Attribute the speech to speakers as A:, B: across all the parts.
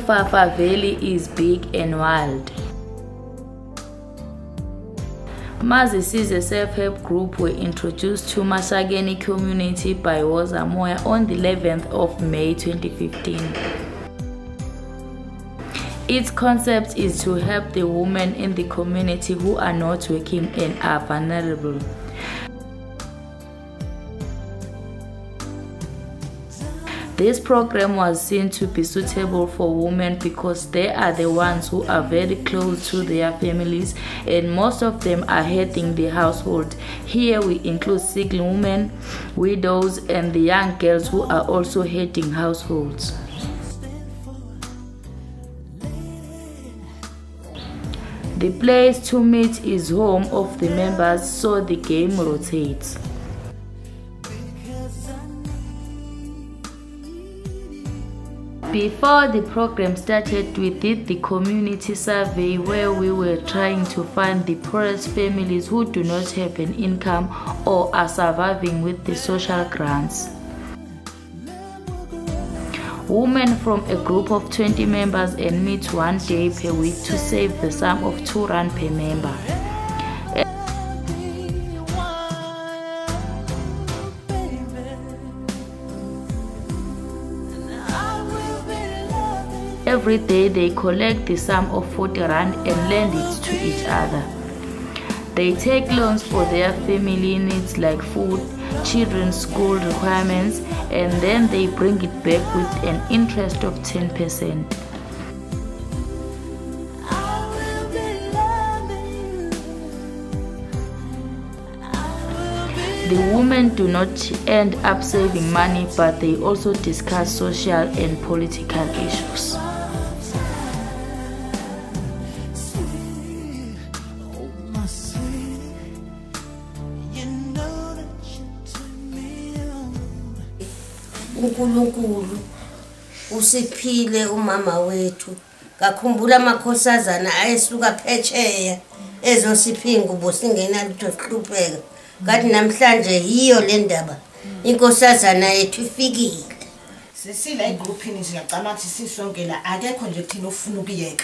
A: Fafa Valley is big and wild. Mazisize self-help group were introduced to Mashageni community by Woza Moya on the 11th of May 2015. Its concept is to help the women in the community who are not working and are vulnerable. This program was seen to be suitable for women because they are the ones who are very close to their families and most of them are heading the household. Here we include single women, widows and the young girls who are also heading households. The place to meet is home of the members, so the game rotates. Before the program started, we did the community survey where we were trying to find the poorest families who do not have an income or are surviving with the social grants. Women from a group of 20 members and meet 1 day per week to save the sum of R2 per member. Every day they collect the sum of R40 and lend it to each other. They take loans for their family needs like food, children's school requirements, and then they bring it back with an interest of 10%. The women do not end up saving money, but they also discuss social and political issues.
B: uNkulunkulu usiphile umama wethu ngakhumbula amakhosazana ayesuka phetsheya ezosiphinga ubusingena lutho sihlupheka ngathi namhlanje yiyo le ndaba inkosazana yethu ifikile
C: sisila igrouphini siyacama ukuthi sisonke la akekho nje kuthina ofuna ukuyeka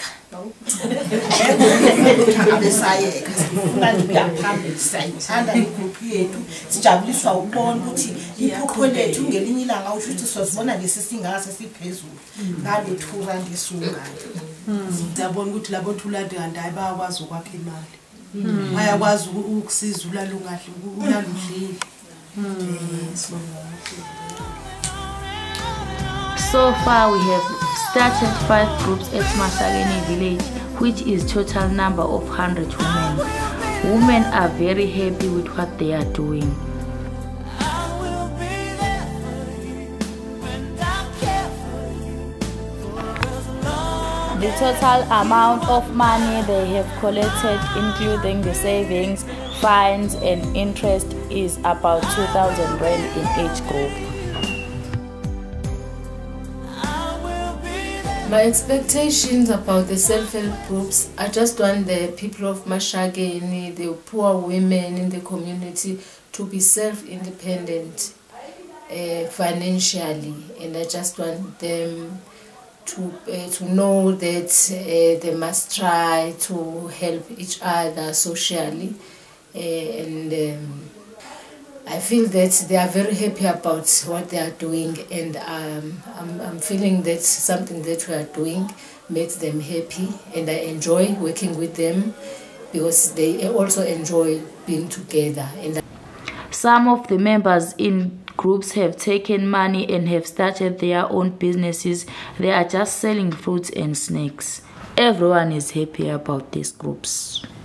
C: abesayeka sifuna ukuyaphambili sayithanda igroup yethu sijabuliswa ukubona ukuthi iphupho lethu ngelinye ilanga usho ukuthi sizobona lesi singaka sesiphezulu ngale R2 esungana
D: siyabona ukuthi labo thulade kanti bayakwazi ukwakha imali bayakwazi ukusiza ulalungahle ulaludlile
A: So far, we have started 5 groups at Mashageni village, which is total number of 100 women. Women are very happy with what they are doing. The total amount of money they have collected, including the savings, fines and interest, is about R2,000 in each group.
E: My expectations about the self-help groups, I just want the people of Mashageni, the poor women in the community, to be self-independent financially, and I just want them to know that they must try to help each other socially, and I feel that they are very happy about what they are doing, and I'm feeling that something that we are doing makes them happy, and I enjoy working with them because they also enjoy being together. And
A: some of the members in groups have taken money and have started their own businesses. They are just selling fruits and snacks. Everyone is happy about these groups.